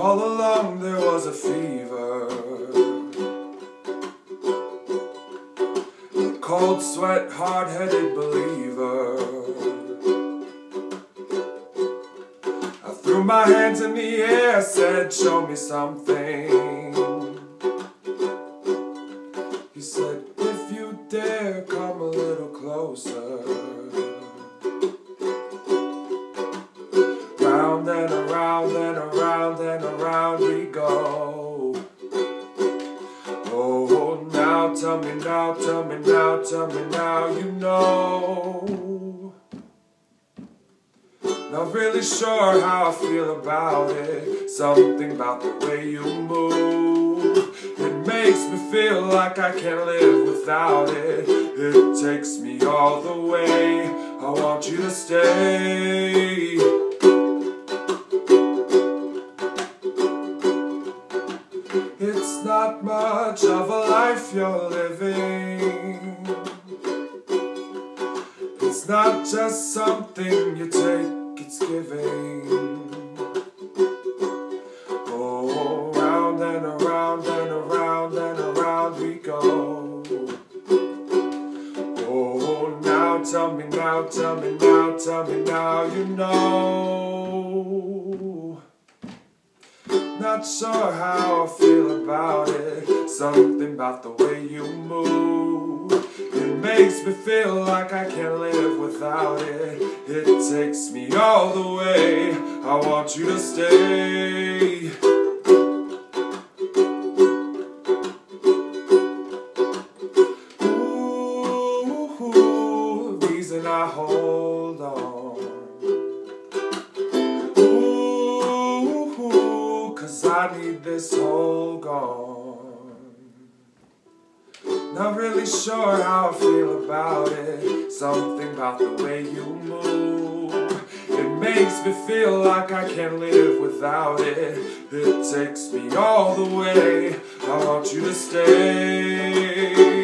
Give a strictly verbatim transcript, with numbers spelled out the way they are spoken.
All along there was a fever, a cold sweat, hard-headed believer. I threw my hands in the air, said, show me something. He said, if you dare, come a little closer. Round and around and around and around we go. Oh, now tell me now, tell me now, tell me now, you know. Not really sure how I feel about it. Something about the way you move, it makes me feel like I can't live without it. It takes me all the way. I want you to stay. It's not much of a life you're living. It's not just something you take, it's giving. Oh, round and around and around and around we go. Oh, now tell me now, tell me now, tell me now, you know. Not sure how I feel about it. Something about the way you move, it makes me feel like I can't live without it. It takes me all the way. I want you to stay. Ooh, reason I hold on. I need this whole gone. Not really sure how I feel about it. Something about the way you move, it makes me feel like I can't live without it. It takes me all the way. I want you to stay.